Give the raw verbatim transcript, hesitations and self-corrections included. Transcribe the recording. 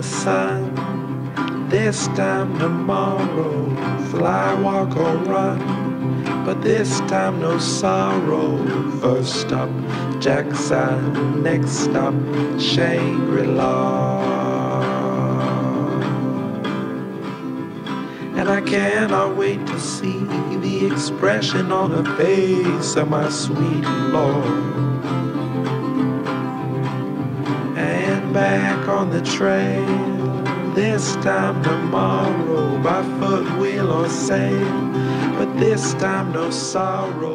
the sun. This time tomorrow, fly, walk or run, but this time no sorrow. First stop, Jackson, next stop, Shangri-La. And I cannot wait to see the expression on the face of my sweet Lord. And back on the trail, this time tomorrow, by foot, wheel or sail, but this time no sorrow.